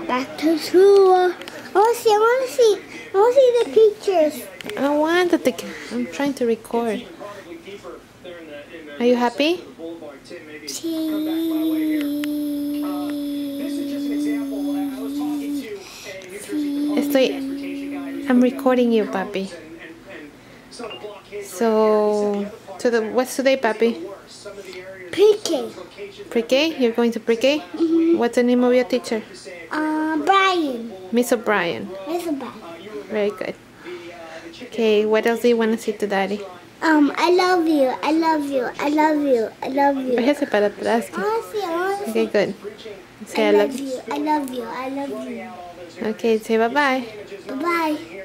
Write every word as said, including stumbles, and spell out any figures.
back to school. I want to see, I want to see, I want to see the pictures. I want the ticket. I'm trying to record. Are you happy? Estoy, I'm recording you, papi. So, to the, what's today, papi? Pre-K. Pre-K? You're going to pre-K? Mm-hmm. What's the name of your teacher? Uh, Brian. Miss O'Brien. Miss O'Brien. Very good. Okay, what else do you want to say to Daddy? Um, I love you, I love you, I love you, I love you. Váyase para atrás. I want to see, I want to see. Okay, good. Say I love you, I love you, I love you. Okay, say bye-bye. Bye-bye.